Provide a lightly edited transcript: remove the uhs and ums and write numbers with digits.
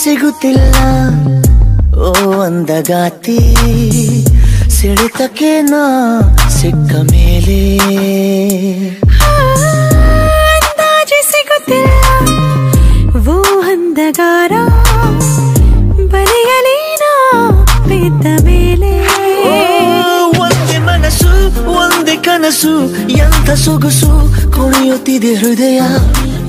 ಸಿಗುತ್ತಿಲ್ಲ ಓ ಅಂದಗಾತಿ ಸಿಡಿತಕ್ಕೆ ನಾ ಸಿಕ್ಕ ಮೇಲೆ ಅಂದಾಜಿ ಸಿಗುತ್ತಿಲ್ಲ ಓ ಅಂದಗಾರ ಬಲಿಯಲಿ ನಾ ಬಿದ್ದ ಮೇಲೆ ಒಂದೇ ಮನಸ್ಸು ಒಂದೇ ಕನಸು ಎಂಥ ಸೊಗಸು ಕುಣಿಯುತ್ತಿದೆ ಹೃದಯ